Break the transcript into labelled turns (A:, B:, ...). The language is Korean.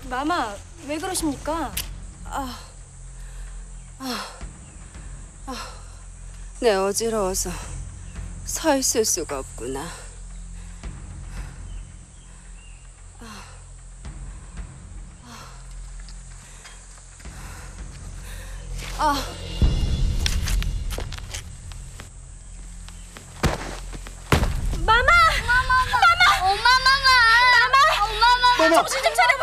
A: 마마, 왜 그러십니까?
B: 내 어지러워서 서 있을 수가 없구나.
A: 마마!
C: 엄마!
A: 정신 좀 차려!